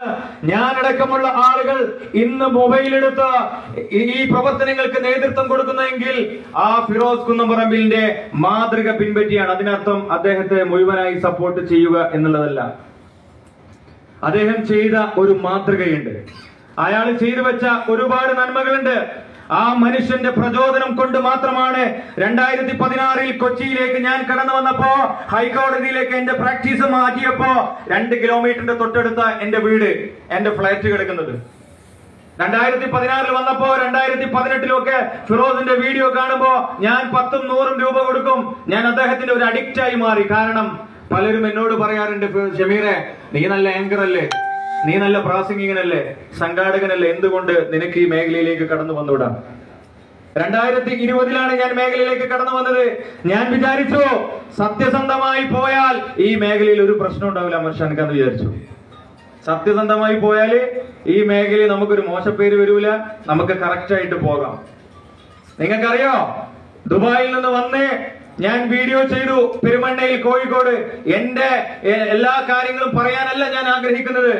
ഞാനടക്കമുള്ള ആളുകൾ ഇന്ന് മൊബൈൽ എടുത്ത് ഈ പ്രവർത്തനങ്ങൾക്ക് നേതൃത്വം കൊടുക്കുന്നതെങ്കിൽ ആ ഫിറോസ് കുന്നംപറമ്പിലിന്റെ മാതൃക പിൻപറ്റിയാണ്. അതിനർത്ഥം അദ്ദേഹത്തെ മുഴുവനായി സപ്പോർട്ട് ചെയ്യുക എന്നുള്ളതല്ല. അദ്ദേഹം ചെയ്ത ഒരു മാതൃകയുണ്ട്. അയാൾ ചെയ്തു വെച്ച ഒരുപാട് നന്മകളുണ്ട്. ആ മനുഷ്യന്റെ പ്രചോദനം കൊണ്ട് മാത്രമാണ് 2016 കൊച്ചിയിലേക്ക് ഞാൻ കടന്നു വന്നപ്പോ, ഹൈക്കോടതിയിലേക്ക് എന്റെ പ്രാക്ടീസ് മാറ്റിയപ്പോ 2 കിലോമീറ്ററിന്റെ തൊട്ടടുത്ത എന്റെ വീട്, എന്റെ ഫ്ലാറ്റ് കിടക്കുന്നത്. 2016 വന്നപ്പോ 2018 ഫിറോസിന്റെ വീഡിയോ കാണുമ്പോ ഞാൻ 10ഉം 100ഉം രൂപ കൊടുക്കും. ഞാൻ അദ്ദേഹത്തിന്റെ ഒരു അഡിക്റ്റ് ആയി മാറി. കാരണം പലരും എന്നോട് പറയാറുണ്ട്, ഷമീറെ നീ നല്ല ആങ്കർ അല്ലേ, നീ നല്ല പ്രാസംഗികനല്ലേ, സംഘാടകനല്ലേ, എന്തുകൊണ്ട് നിനക്ക് ഈ മേഖലയിലേക്ക് കടന്നു വന്നൂടാ? 2020 ഞാൻ മേഖലയിലേക്ക് കടന്നു വന്നത്. ഞാൻ വിചാരിച്ചു സത്യസന്ധമായി പോയാൽ ഈ മേഖലയിൽ ഒരു പ്രശ്നം ഉണ്ടാവില്ല അമർഷാൻക്കാന്ന് വിചാരിച്ചു. സത്യസന്ധമായി പോയാൽ ഈ മേഖലയിൽ നമുക്കൊരു മോശപ്പേര് വരൂല, നമുക്ക് കറക്റ്റ് ആയിട്ട് പോകാം. നിങ്ങൾക്കറിയോ, ദുബായിൽ നിന്ന് വന്ന് ഞാൻ വീഡിയോ ചെയ്തു പെരുമണ്ണയിൽ, കോഴിക്കോട്. എന്റെ എല്ലാ കാര്യങ്ങളും പറയാനല്ല ഞാൻ ആഗ്രഹിക്കുന്നത്.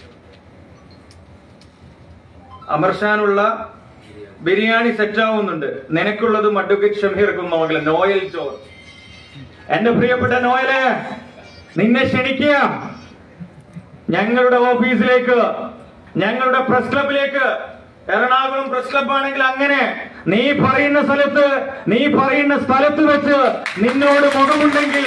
അമർഷാനുള്ള ബിരിയാണി സെറ്റ് ആവുന്നുണ്ട്, നിനക്കുള്ളത് advocate Shameer Kunnamangalam, Noel George. എന്റെ പ്രിയപ്പെട്ട നോയലെ, നിന്നെ ക്ഷണിക്കുക ഞങ്ങളുടെ ഓഫീസിലേക്ക്, ഞങ്ങളുടെ പ്രസ് ക്ലബിലേക്ക്. എറണാകുളം പ്രസ് ക്ലബ് ആണെങ്കിൽ അങ്ങനെ നീ പറയുന്ന സ്ഥലത്ത് വെച്ച് നിന്നോട് മുഖമുണ്ടെങ്കിൽ,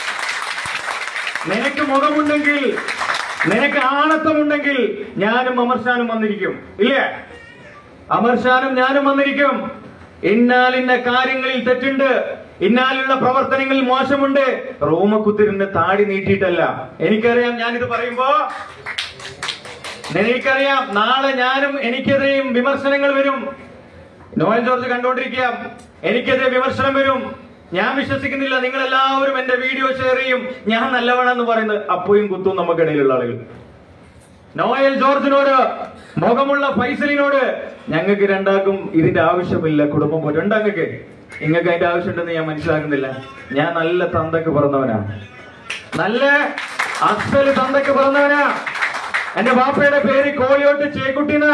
നിനക്ക് ആണത്തമുണ്ടെങ്കിൽ ഞാനും അമർഷാനും വന്നിരിക്കും. ഇല്ലേ? അമർഷാനും ഞാനും വന്നിരിക്കും. ഇന്നാലിന്ന കാര്യങ്ങളിൽ തെറ്റുണ്ട്, ഇന്നാലുള്ള പ്രവർത്തനങ്ങളിൽ മോശമുണ്ട്. റോമക്കുത്തിരിന്റെ താടി നീട്ടിയിട്ടല്ല. എനിക്കറിയാം, ഞാനിത് പറയുമ്പോ എനിക്കറിയാം നാളെ എനിക്കെതിരെയും വിമർശനങ്ങൾ വരും. നോയൽ ജോർജ് കണ്ടുകൊണ്ടിരിക്കുക, എനിക്കെതിരെ വിമർശനം വരും. ഞാൻ വിശ്വസിക്കുന്നില്ല നിങ്ങൾ എല്ലാവരും എന്റെ വീഡിയോ ഷെയർ ചെയ്യും, ഞാൻ നല്ലവണെന്ന് പറയുന്നത്. അപ്പോഴും കുത്തും നമുക്കിടയിലുള്ള ആളുകൾ. നോയൽ ജോർജിനോട്, മുഖമുള്ള ഫൈസലിനോട്, ഞങ്ങൾക്ക് രണ്ടാക്കും ഇതിന്റെ ആവശ്യമില്ല, കുടുംബം പോലെ നിങ്ങൾക്ക് അതിന്റെ ആവശ്യമുണ്ടെന്ന് ഞാൻ മനസ്സിലാക്കുന്നില്ല. ഞാൻ നല്ല തന്തക്ക് പറഞ്ഞവനാ, നല്ല അസല് തന്തക്ക് പറഞ്ഞവനാ. എന്റെ ബാപ്പയുടെ പേര് കോളിയോട്ട് ചേക്കുട്ടിന.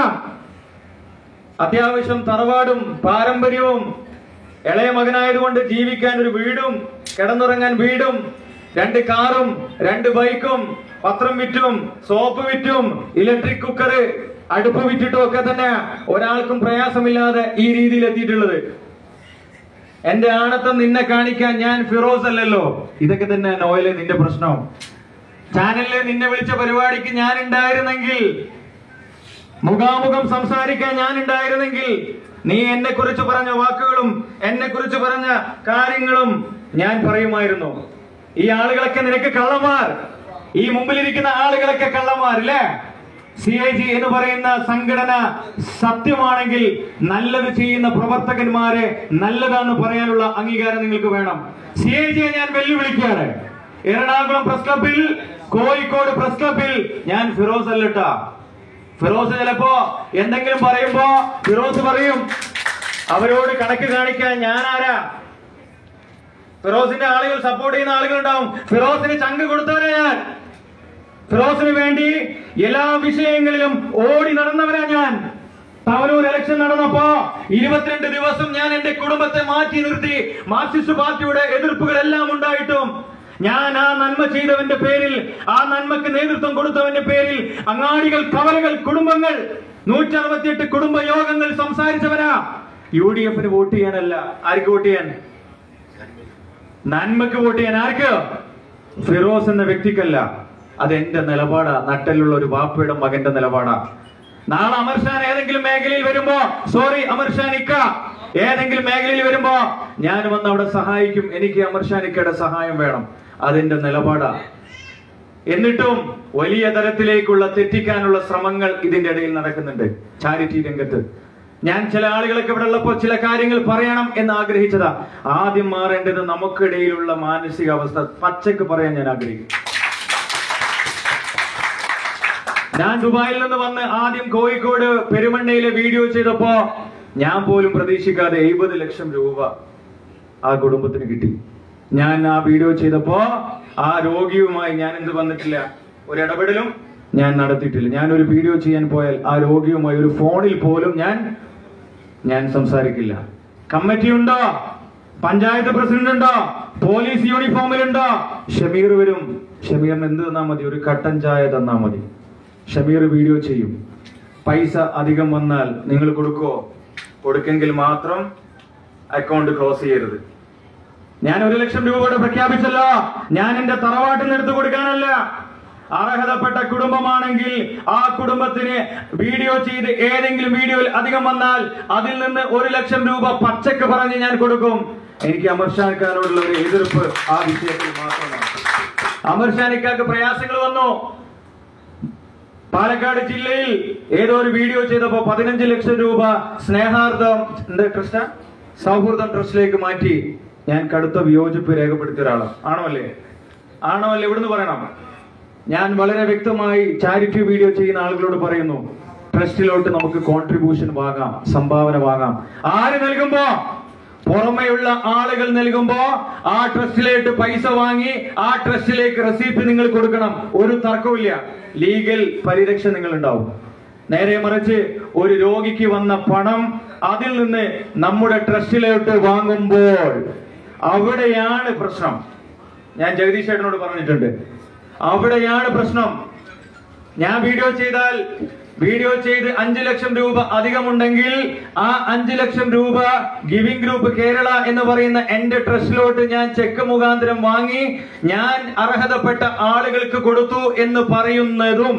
അത്യാവശ്യം തറവാടും പാരമ്പര്യവും, ഇളയ മകനായതുകൊണ്ട് ജീവിക്കാൻ ഒരു വീടും, കിടന്നുറങ്ങാൻ വീടും, 2 കാറും 2 ബൈക്കും, പത്രം വിറ്റും സോപ്പ് വിറ്റും ഇലക്ട്രിക് കുക്കർ അടുപ്പ് വിറ്റിട്ടും ഒക്കെ തന്നെ ഒരാൾക്കും പ്രയാസമില്ലാതെ ഈ രീതിയിൽ എത്തിയിട്ടുള്ളത്. എന്റെ ആണത്തം നിന്നെ കാണിക്കാൻ ഞാൻ ഫിറോസ് അല്ലല്ലോ. ഇതൊക്കെ തന്നെ നോയലെ നിന്റെ പ്രശ്നം. ചാനലില് നിന്നെ വിളിച്ച പരിപാടിക്ക് ഞാൻ ഉണ്ടായിരുന്നെങ്കിൽ, മുഖാമുഖം സംസാരിക്കാൻ ഞാൻ ഉണ്ടായിരുന്നെങ്കിൽ, നീ എന്നെ കുറിച്ച് പറഞ്ഞ വാക്കുകളും എന്നെ കുറിച്ച് പറഞ്ഞ കാര്യങ്ങളും ഞാൻ പറയുമായിരുന്നു. ഈ ആളുകളൊക്കെ നിനക്ക് കള്ളന്മാർ, ഈ മുമ്പിലിരിക്കുന്ന ആളുകളൊക്കെ കള്ളന്മാരില്ലേ? CIG എന്ന് പറയുന്ന സംഘടന സത്യമാണെങ്കിൽ നല്ലത് ചെയ്യുന്ന പ്രവർത്തകന്മാരെ നല്ലതാണെന്ന് പറയാനുള്ള അംഗീകാരം നിങ്ങൾക്ക് വേണം. CIG ഞാൻ വെല്ലുവിളിക്കുകയാണ്. എറണാകുളം പ്രസ് ക്ലബിൽ, കോഴിക്കോട് പ്രസ് ക്ലബിൽ ഞാൻ ഫിറോസ് അല്ലട്ടാ. ഫിറോസ് ചിലപ്പോ എന്തെങ്കിലും പറയുമ്പോ ഫിറോസ് പറയും, അവരോട് കണക്ക് കാണിക്കാൻ ഞാൻ ആരാ? ഫിറോസിന്റെ ആളുകൾ സപ്പോർട്ട് ചെയ്യുന്ന ആളുകളുണ്ടാവും. ഫിറോസിന് ചങ്ക് കൊടുത്തവരാ ഞാൻ. ഫിറോസിന് വേണ്ടി എല്ലാ വിഷയങ്ങളിലും ഓടി നടന്നവരാ ഞാൻ. തവനൂർ ഇലക്ഷൻ നടന്നപ്പോ 22 ദിവസം ഞാൻ എന്റെ കുടുംബത്തെ മാറ്റി നിർത്തി. മാർക്സിസ്റ്റ് പാർട്ടിയുടെ എതിർപ്പുകളെല്ലാം ഉണ്ടായിട്ടും ഞാൻ ആ നന്മ ചെയ്തവന്റെ പേരിൽ, ആ നന്മക്ക് നേതൃത്വം കൊടുത്തവന്റെ പേരിൽ അങ്ങാടികൾ, കവലകൾ, കുടുംബങ്ങൾ, 168 കുടുംബ യോഗങ്ങൾ സംസാരിച്ചവരാ. UDF വോട്ട് ചെയ്യാനല്ല. ആർക്ക് വോട്ട് ചെയ്യാൻ? നന്മക്ക് വോട്ട് ചെയ്യാൻ. ആർക്ക്? ഫിറോസ് എന്ന വ്യക്തിക്കല്ല. അതെന്റെ നിലപാടാ, നട്ടലുള്ള ഒരു ബാപ്പയുടെ മകന്റെ നിലപാടാ. നാളെ അമർഷാൻ ഏതെങ്കിലും മേഖലയിൽ വരുമ്പോ, സോറി അമർഷാൻ ഇക്ക ഏതെങ്കിലും മേഖലയിൽ വരുമ്പോ ഞാൻ വന്ന് അവിടെ സഹായിക്കും. എനിക്ക് അമർഷാൻ ഇക്കയുടെ സഹായം വേണം. അതിന്റെ നിലപാടാ. എന്നിട്ടും വലിയ തരത്തിലേക്കുള്ള തെറ്റിക്കാനുള്ള ശ്രമങ്ങൾ ഇതിന്റെ ഇടയിൽ നടക്കുന്നുണ്ട് ചാരിറ്റി രംഗത്ത്. ഞാൻ ചില ആളുകളൊക്കെ ഇവിടെ ഉള്ളപ്പോ ചില കാര്യങ്ങൾ പറയണം എന്ന് ആഗ്രഹിച്ചതാ. ആദ്യം മാറേണ്ടത് നമുക്കിടയിലുള്ള മാനസികാവസ്ഥ പച്ചക്ക് പറയാൻ ഞാൻ ആഗ്രഹിക്കും. ഞാൻ ദുബായിൽ നിന്ന് വന്ന് ആദ്യം കോഴിക്കോട് പെരുമണ്ണയിലെ വീഡിയോ ചെയ്തപ്പോ ഞാൻ പോലും പ്രതീക്ഷിക്കാതെ 70 ലക്ഷം രൂപ ആ കുടുംബത്തിന് കിട്ടി. ഞാൻ ആ വീഡിയോ ചെയ്തപ്പോ ആ രോഗിയുമായി ഞാൻ എന്ത് വന്നിട്ടില്ല, ഒരു ഇടപെടലും ഞാൻ നടത്തിയിട്ടില്ല. ഞാനൊരു വീഡിയോ ചെയ്യാൻ പോയാൽ ആ രോഗിയുമായി ഒരു ഫോണിൽ പോലും ഞാൻ സംസാരിക്കില്ല. കമ്മിറ്റി ഉണ്ടോ? പഞ്ചായത്ത് പ്രസിഡന്റ് ഉണ്ടോ? പോലീസ് യൂണിഫോമിലുണ്ടോ? ഷമീർ വരും. ഷമീറിന് എന്ത് തന്നാ മതി? ഒരു കട്ടൻ ചായ തന്നാ മതി. ഷമീർ വീഡിയോ ചെയ്യും. പൈസ അധികം വന്നാൽ നിങ്ങൾ കൊടുക്കോ? കൊടുക്കെങ്കിൽ മാത്രം അക്കൗണ്ട് ക്ലോസ് ചെയ്യരുത്. ഞാൻ 1 ലക്ഷം രൂപ കൂടെ പ്രഖ്യാപിച്ചല്ലോ. ഞാൻ എന്റെ തറവാട്ടിന് എടുത്തു കൊടുക്കാനല്ല. അർഹതപ്പെട്ട കുടുംബമാണെങ്കിൽ ആ കുടുംബത്തിന് വീഡിയോ ചെയ്ത് ഏതെങ്കിലും വീഡിയോയിൽ അധികം വന്നാൽ അതിൽ നിന്ന് 1 ലക്ഷം രൂപ പച്ചക്ക് പറഞ്ഞ് ഞാൻ കൊടുക്കും. എനിക്ക് അമർഷാൻ ഖാനോടുള്ള ഒരു എതിർപ്പ് ആ വിഷയത്തിൽ മാത്രമാണ്. അമർഷാൻ ഖാക്ക് പ്രയാസങ്ങൾ വന്നു. പാലക്കാട് ജില്ലയിൽ ഏതോ ഒരു വീഡിയോ ചെയ്തപ്പോ 15 ലക്ഷം രൂപ സ്നേഹാർദ്ദം സൗഹൃദം ട്രസ്റ്റിലേക്ക് മാറ്റി. ഞാൻ കടുത്ത വിയോജിപ്പ് രേഖപ്പെടുത്തിയ ഒരാളാണ്. ആണോ അല്ലേ? ഇവിടുന്ന് പറയണം. ഞാൻ വളരെ വ്യക്തമായി ചാരിറ്റി വീഡിയോ ചെയ്യുന്ന ആളുകളോട് പറയുന്നു, ട്രസ്റ്റിലോട്ട് നമുക്ക് കോൺട്രിബ്യൂഷൻ വാങ്ങാം, സംഭാവന വാങ്ങാം. ആര് നൽകുമ്പോ? പുറമെയുള്ള ആളുകൾ നൽകുമ്പോ ആ ട്രസ്റ്റിലേക്ക് പൈസ വാങ്ങി ആ ട്രസ്റ്റിലേക്ക് റെസിപ്റ്റ് നിങ്ങൾ കൊടുക്കണം. ഒരു തർക്കവുമില്ല. ലീഗൽ പരിരക്ഷ നിങ്ങൾ ഉണ്ടാവും. നേരെ മറിച്ച് ഒരു രോഗിക്ക് വന്ന പണം അതിൽ നിന്ന് നമ്മുടെ ട്രസ്റ്റിലോട്ട് വാങ്ങുമ്പോൾ അവിടെയാണ് പ്രശ്നം. ഞാൻ ജഗദീഷ് ചേട്ടനോട് പറഞ്ഞിട്ടുണ്ട്, അവിടെയാണ് പ്രശ്നം. ഞാൻ വീഡിയോ ചെയ്ത് 5 ലക്ഷം രൂപ അധികമുണ്ടെങ്കിൽ ആ 5 ലക്ഷം രൂപ ഗിവിംഗ് ഗ്രൂപ്പ് കേരള എന്ന് പറയുന്ന എന്റെ ട്രസ്റ്റിലോട്ട് ഞാൻ ചെക്ക് മുഖാന്തരം വാങ്ങി ഞാൻ അർഹതപ്പെട്ട ആളുകൾക്ക് കൊടുത്തു എന്ന് പറയുന്നതും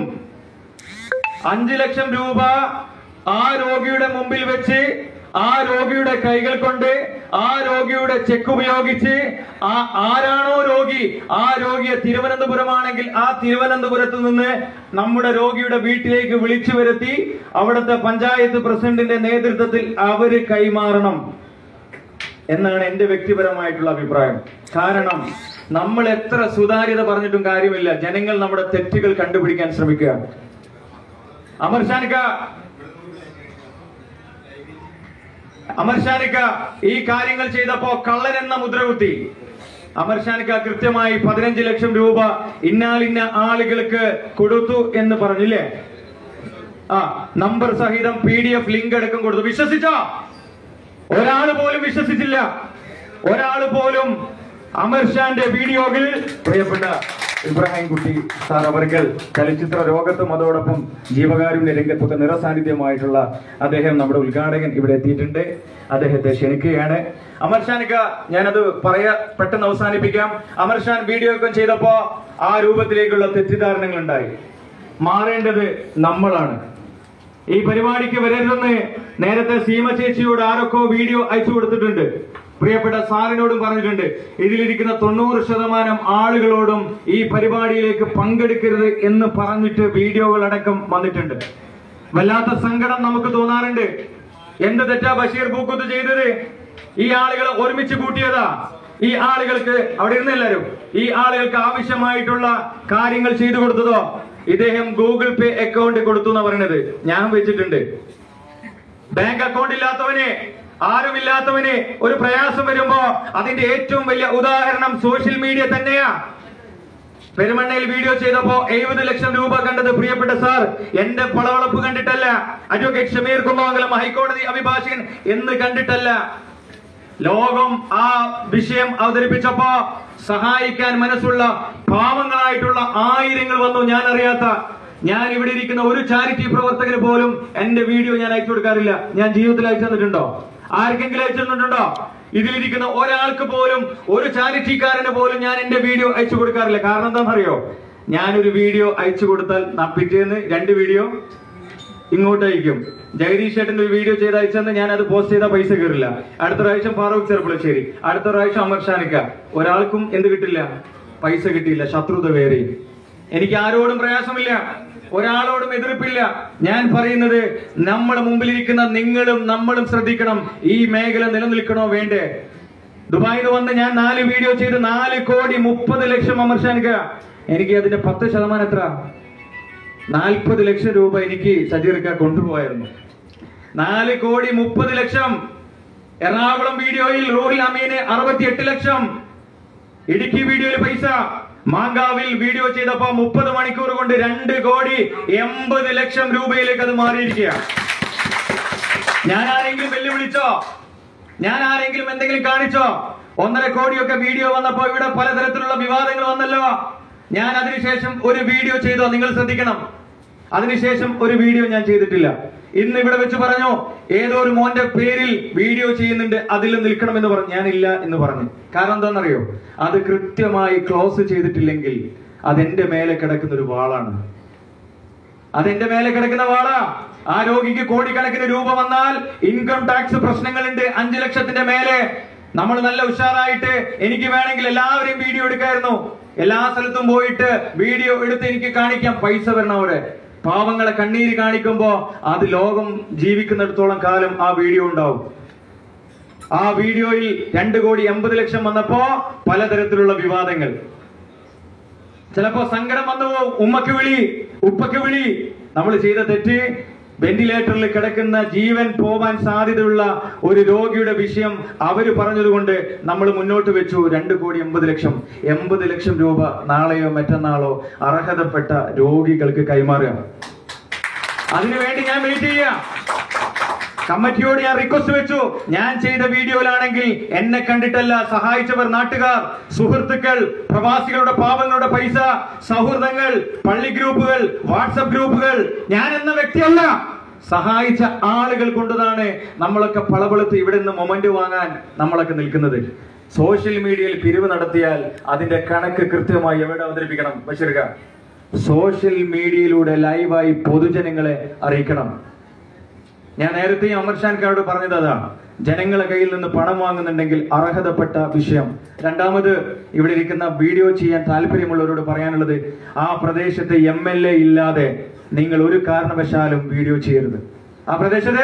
5 ലക്ഷം രൂപ ആ രോഗിയുടെ മുമ്പിൽ വെച്ച് ആ രോഗിയുടെ കൈകൾ കൊണ്ട് ആ രോഗിയുടെ ചെക്ക് ഉപയോഗിച്ച് ആരാണോ രോഗി ആ രോഗിയെ തിരുവനന്തപുരമാണെങ്കിൽ ആ തിരുവനന്തപുരത്ത് നിന്ന് നമ്മുടെ രോഗിയുടെ വീട്ടിലേക്ക് വിളിച്ചു വരുത്തി അവിടുത്തെ പഞ്ചായത്ത് പ്രസിഡന്റിന്റെ നേതൃത്വത്തിൽ അവര് കൈമാറണം എന്നാണ് എന്റെ വ്യക്തിപരമായിട്ടുള്ള അഭിപ്രായം. കാരണം നമ്മൾ എത്ര സുതാര്യത പറഞ്ഞിട്ടും കാര്യമില്ല. ജനങ്ങൾ നമ്മുടെ തെറ്റുകൾ കണ്ടുപിടിക്കാൻ ശ്രമിക്കുക. അമർഷാനിക്ക ഈ കാര്യങ്ങൾ ചെയ്തപ്പോ കള്ളൻ എന്ന മുദ്രകുത്തി. അമർഷാനിക്ക കൃത്യമായി 15 ലക്ഷം രൂപ ഇന്നാലിന്ന ആളുകൾക്ക് കൊടുത്തു എന്ന് പറഞ്ഞില്ലേ? നമ്പർ സഹിതം PDF ലിങ്ക് അടക്കം കൊടുത്തു. വിശ്വസിച്ചോ? ഒരാള് പോലും വിശ്വസിച്ചില്ല. ഒരാള് പോലും അമർഷാന്റെ വീഡിയോകൾ പ്രിയപ്പെട്ട ഇബ്രാഹിം കുട്ടി സാർ അവർക്കൽ ചലച്ചിത്ര ലോകത്തും അതോടൊപ്പം ജീവകാരുണ്യ രംഗത്തൊക്കെ നിറസാന്നിധ്യമായിട്ടുള്ള അദ്ദേഹം നമ്മുടെ ഉദ്ഘാടകൻ ഇവിടെ എത്തിയിട്ടുണ്ട്. അദ്ദേഹത്തെ ക്ഷണിക്കുകയാണ്. അമർഷാനിക്ക ഞാനത് പെട്ടെന്ന് അവസാനിപ്പിക്കാം. അമർഷാൻ വീഡിയോ ഒക്കെ ചെയ്തപ്പോ ആ രൂപത്തിലേക്കുള്ള തെറ്റിദ്ധാരണകൾ ഉണ്ടായി. മാറേണ്ടത് നമ്മളാണ്. ഈ പരിപാടിക്ക് വരരുതെന്ന് നേരത്തെ സീമ ചേച്ചിയോട് ആരൊക്കെ വീഡിയോ അയച്ചു കൊടുത്തിട്ടുണ്ട്. പ്രിയപ്പെട്ട സാറിനോടും പറഞ്ഞിട്ടുണ്ട്. ഇതിലിരിക്കുന്ന 90% ആളുകളോടും ഈ പരിപാടിയിലേക്ക് പങ്കെടുക്കരുത് എന്ന് പറഞ്ഞിട്ട് വീഡിയോകൾ അടക്കം വന്നിട്ടുണ്ട്. വല്ലാത്ത സങ്കടം നമുക്ക് തോന്നാറുണ്ട്. എന്ത് തെറ്റാ ബഷീർ പൂക്കുത്ത് ചെയ്തത്? ഈ ആളുകളെ ഒരുമിച്ച് കൂട്ടിയതാ. ഈ ആളുകൾക്ക് അവിടെ ഇരുന്ന് എല്ലാവരും ഈ ആളുകൾക്ക് ആവശ്യമായിട്ടുള്ള കാര്യങ്ങൾ ചെയ്തു കൊടുത്തതോ? ഇദ്ദേഹം ഗൂഗിൾ പേ അക്കൗണ്ട് കൊടുത്തു എന്നാ പറയുന്നത്. ഞാൻ വെച്ചിട്ടുണ്ട്. ബാങ്ക് അക്കൗണ്ട് ഇല്ലാത്തവനെ, ആരുമില്ലാത്തവന് ഒരു പ്രയാസം വരുമ്പോ അതിന്റെ ഏറ്റവും വലിയ ഉദാഹരണം സോഷ്യൽ മീഡിയ തന്നെയാ. പെരുമണ്ണയിൽ വീഡിയോ ചെയ്തപ്പോ 70 ലക്ഷം രൂപ കണ്ടത് പ്രിയപ്പെട്ട സാർ എന്റെ പളവളപ്പ് കണ്ടിട്ടല്ല, അഡ്വക്കേറ്റ് ഷമീർ കുന്നമംഗലം ഹൈക്കോടതി അഭിഭാഷകൻ എന്ന് കണ്ടിട്ടല്ല. ലോകം ആ വിഷയം അവതരിപ്പിച്ചപ്പോ സഹായിക്കാൻ മനസ്സുള്ള പാവങ്ങളായിട്ടുള്ള ആയിരങ്ങൾ വന്നു. ഞാൻ അറിയാത്ത, ഞാൻ ഇവിടെ ഇരിക്കുന്ന ഒരു ചാരിറ്റി പ്രവർത്തകന് പോലും എന്റെ വീഡിയോ ഞാൻ അയച്ചു കൊടുക്കാറില്ല. ഞാൻ ജീവിതത്തിൽ അയച്ചു തന്നിട്ടുണ്ടോ? ആർക്കെങ്കിലും അയച്ചു തന്നിട്ടുണ്ടോ? ഇതിലിരിക്കുന്ന ഒരാൾക്ക് പോലും, ഒരു ചാരിറ്റിക്കാരന് പോലും ഞാൻ എന്റെ വീഡിയോ അയച്ചു കൊടുക്കാറില്ല. കാരണം എന്താണെന്നറിയോ? ഞാനൊരു വീഡിയോ അയച്ചു കൊടുത്താൽ പിറ്റേന്ന് 2 വീഡിയോ ഇങ്ങോട്ട് അയക്കും. ജഗദീഷ് ചേട്ടന്റെ ഒരു വീഡിയോ ചെയ്ത് അയച്ചെന്ന് ഞാൻ അത് പോസ്റ്റ് ചെയ്താൽ പൈസ കയറില്ല. അടുത്ത പ്രാവശ്യം ഫാറൂഖ് ചെറുപ്പളശ്ശേരി, അടുത്ത പ്രാവശ്യം അമർഷാനിക്ക. ഒരാൾക്കും എന്ത് കിട്ടില്ല? പൈസ കിട്ടിയില്ല. ശത്രുത വേറെ. എനിക്ക് ആരോടും പ്രയാസമില്ല, ഒരാളോടും എതിർപ്പില്ല. ഞാൻ പറയുന്നത് നമ്മുടെ മുമ്പിലിരിക്കുന്ന നിങ്ങളും നമ്മളും ശ്രദ്ധിക്കണം. ഈ മേഖല നിലനിൽക്കണോ വേണ്ടേ? ദുബായിൽ വന്ന് ഞാൻ 4 വീഡിയോ ചെയ്ത് 4,30,00,000 അമർഷാനിക്ക. എനിക്ക് അതിന്റെ 10% എത്ര? 40 ലക്ഷം രൂപ എനിക്ക് സജീർക്ക കൊണ്ടുപോയായിരുന്നു. 4,30,00,000. എറണാകുളം വീഡിയോയിൽ റോഹിൽ അമീന് 68 ലക്ഷം. ഇടുക്കി വീഡിയോയിൽ പൈസ മാങ്കാവിൽ വീഡിയോ ചെയ്തപ്പോ 30 മണിക്കൂർ കൊണ്ട് 2,80,00,000 രൂപയിലേക്ക് അത് മാറിയിരിക്കുകയാണ്. ഞാൻ ആരെങ്കിലും വെല്ലുവിളിച്ചോ? ഞാൻ ആരെങ്കിലും എന്തെങ്കിലും കാണിച്ചോ? 1.5 കോടിയൊക്കെ വീഡിയോ വന്നപ്പോ ഇവിടെ പലതരത്തിലുള്ള വിവാദങ്ങൾ വന്നല്ലോ. ഞാൻ അതിനുശേഷം ഒരു വീഡിയോ ചെയ്തോ? നിങ്ങൾ ശ്രദ്ധിക്കണം. അതിനുശേഷം ഒരു വീഡിയോ ഞാൻ ചെയ്തിട്ടില്ല. ഇന്ന് ഇവിടെ വെച്ച് പറഞ്ഞു, ഏതോ ഒരു മോന്റെ പേരിൽ വീഡിയോ ചെയ്യുന്നുണ്ട്, അതിൽ നിൽക്കണം എന്ന് പറഞ്ഞു. ഞാനില്ല എന്ന് പറഞ്ഞു. കാരണം എന്താണെന്നറിയോ? അത് കൃത്യമായി ക്ലോസ് ചെയ്തിട്ടില്ലെങ്കിൽ അതെന്റെ മേലെ കിടക്കുന്ന ഒരു വാളാണ്. അതെന്റെ മേലെ കിടക്കുന്ന വാളാ. ആ രോഗിക്ക് കോടിക്കണക്കിന് രൂപ വന്നാൽ ഇൻകം ടാക്സ് പ്രശ്നങ്ങളുണ്ട്, 5 ലക്ഷത്തിന്റെ മേലെ. നമ്മൾ നല്ല ഉഷാറായിട്ട് എനിക്ക് വേണമെങ്കിൽ എല്ലാവരെയും വീഡിയോ എടുക്കായിരുന്നു. എല്ലാ സ്ഥലത്തും പോയിട്ട് വീഡിയോ എടുത്ത് എനിക്ക് കാണിക്കാം. പൈസ വരണം അവിടെ. പാവങ്ങളെ കണ്ണീര് കാണിക്കുമ്പോ അത് ലോകം ജീവിക്കുന്നിടത്തോളം കാലം ആ വീഡിയോ ഉണ്ടാവും. ആ വീഡിയോയിൽ 2,80,00,000 വന്നപ്പോ പലതരത്തിലുള്ള വിവാദങ്ങൾ. ചിലപ്പോ സങ്കടം വന്നു പോകും. ഉമ്മക്ക് വിളി, ഉപ്പക്ക് വിളി. നമ്മൾ ചെയ്ത തെറ്റ്, വെന്റിലേറ്ററിൽ കിടക്കുന്ന ജീവൻ പോവാൻ സാധ്യതയുള്ള ഒരു രോഗിയുടെ വിഷയം അവര് പറഞ്ഞതുകൊണ്ട് നമ്മൾ മുന്നോട്ട് വെച്ചു. 2,80,00,000. 80,00,000 രൂപ നാളെയോ മറ്റന്നാളോ അർഹതപ്പെട്ട രോഗികൾക്ക് കൈമാറുക. അതിനുവേണ്ടി ഞാൻ വെയിറ്റ് ചെയ്യാം. കമ്മിറ്റിയോട് ഞാൻ റിക്വസ്റ്റ് വെച്ചു. ഞാൻ ചെയ്ത വീഡിയോയിലാണെങ്കിൽ എന്നെ കണ്ടിട്ടല്ല, സഹായിച്ചവർ, നാട്ടുകാർ, സുഹൃത്തുക്കൾ, പ്രവാസികളുടെ പാവങ്ങളുടെ പൈസ, സൗഹൃദങ്ങൾ, പള്ളി ഗ്രൂപ്പുകൾ, വാട്സപ്പ് ഗ്രൂപ്പുകൾ, ഞാൻ എന്ന വ്യക്തിയല്ല, സഹായിച്ച ആളുകൾ കൊണ്ടതാണ് നമ്മളൊക്കെ പളപളത്ത് ഇവിടെ നിന്ന് മൊമെന്റ് വാങ്ങാൻ നമ്മളൊക്കെ നിൽക്കുന്നത്. സോഷ്യൽ മീഡിയയിൽ പിരിവ് നടത്തിയാൽ അതിന്റെ കണക്ക് കൃത്യമായി എവിടെ അവതരിപ്പിക്കണം? ബഷീർക്ക, സോഷ്യൽ മീഡിയയിലൂടെ ലൈവായി പൊതുജനങ്ങളെ അറിയിക്കണം. ഞാൻ നേരത്തെ അമർഷാൻകാരോട് പറഞ്ഞത് അതാണ്. ജനങ്ങളെ കയ്യിൽ നിന്ന് പണം വാങ്ങുന്നുണ്ടെങ്കിൽ അർഹതപ്പെട്ട വിഷയം. രണ്ടാമത്, ഇവിടെ ഇരിക്കുന്ന വീഡിയോ ചെയ്യാൻ താല്പര്യമുള്ളവരോട് പറയാനുള്ളത്, ആ പ്രദേശത്തെ MLA ഇല്ലാതെ നിങ്ങൾ ഒരു കാരണവശാലും വീഡിയോ ചെയ്യരുത്. ആ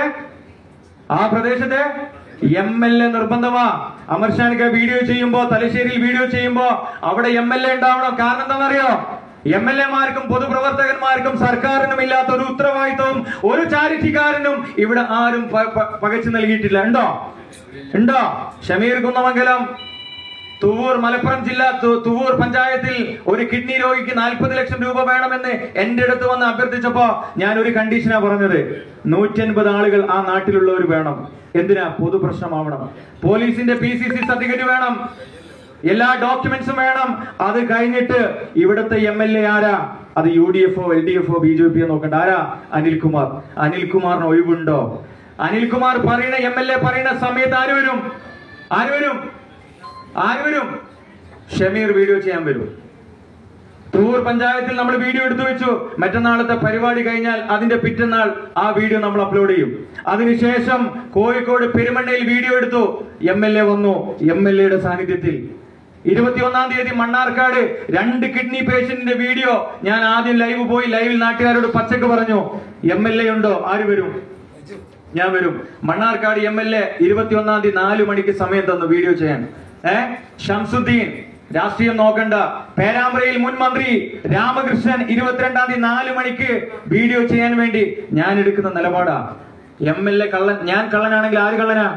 പ്രദേശത്തെ MLA നിർബന്ധമാ. അമർഷാൻക വീഡിയോ ചെയ്യുമ്പോ, തലശ്ശേരിയിൽ വീഡിയോ ചെയ്യുമ്പോ അവിടെ MLA ഉണ്ടാവണം. കാരണം എന്താണെന്നറിയോ? MLA-മാർക്കും പൊതുപ്രവർത്തകന്മാർക്കും സർക്കാരിനും ഇല്ലാത്ത ഒരു ഉത്തരവാദിത്വവും ഒരു ചാരിറ്റിക്കാരനും ഇവിടെ ആരും പകച്ചു നൽകിയിട്ടില്ല. ഉണ്ടോ? ഷമീർ കുന്നമംഗലം, തുവൂർ, മലപ്പുറം ജില്ല തുവൂർ പഞ്ചായത്തിൽ ഒരു കിഡ്നി രോഗിക്ക് 40 ലക്ഷം രൂപ വേണമെന്ന് എന്റെ അടുത്ത് വന്ന് അഭ്യർത്ഥിച്ചപ്പോ ഞാൻ ഒരു കണ്ടീഷനാ പറഞ്ഞത്. 150 ആളുകൾ ആ നാട്ടിലുള്ളവർ വേണം. എന്തിനാ? പൊതു പ്രശ്നമാവണം. പോലീസിന്റെ PCC സർട്ടിഫിക്കറ്റ് വേണം. എല്ലാ ഡോക്യുമെന്റ്സും വേണം. അത് കഴിഞ്ഞിട്ട് ഇവിടുത്തെ MLA ആരാ? അത് UDF-ഓ LDF-ഓ BJP-യോ നോക്കണ്ട. ആരാ? അനിൽകുമാർ. അനിൽകുമാറിന് ഒഴിവുണ്ടോ? അനിൽകുമാർ പറയുന്ന MLA പറയുന്ന സമയത്ത് ആര് വരും? ഷമീർ വീഡിയോ ചെയ്യാൻ വരും. തൂർ പഞ്ചായത്തിൽ നമ്മൾ വീഡിയോ എടുത്തു വെച്ചു. മറ്റന്നാളത്തെ പരിപാടി കഴിഞ്ഞാൽ അതിന്റെ പിറ്റന്നാൾ ആ വീഡിയോ നമ്മൾ അപ്ലോഡ് ചെയ്യും. അതിനുശേഷം കോഴിക്കോട് പെരുമണ്ണയിൽ വീഡിയോ എടുത്തു. MLA വന്നു. MLA-യുടെ സാന്നിധ്യത്തിൽ 21-ാം തീയതി മണ്ണാർക്കാട് 2 കിഡ്നി പേഷ്യന്റിന്റെ വീഡിയോ ഞാൻ ആദ്യം ലൈവ് പോയി. ലൈവിൽ നാട്ടുകാരോട് പച്ചക്ക് പറഞ്ഞു, MLA ഉണ്ടോ? ആര് വരും? ഞാൻ വരും. മണ്ണാർക്കാട് MLA 21-ാം തീയതി 4 മണിക്ക് സമയം തന്നു വീഡിയോ ചെയ്യാൻ. ഷംസുദ്ദീൻ, രാഷ്ട്രീയം നോക്കണ്ട. പേരാമ്പ്രയിൽ മുൻ മന്ത്രി രാമകൃഷ്ണൻ 22-ാം തീയതി 4 മണിക്ക് വീഡിയോ ചെയ്യാൻ വേണ്ടി ഞാൻ എടുക്കുന്ന നിലപാടാ. MLA കള്ളൻ. ഞാൻ കള്ളനാണെങ്കിൽ ആര് കള്ളനാ?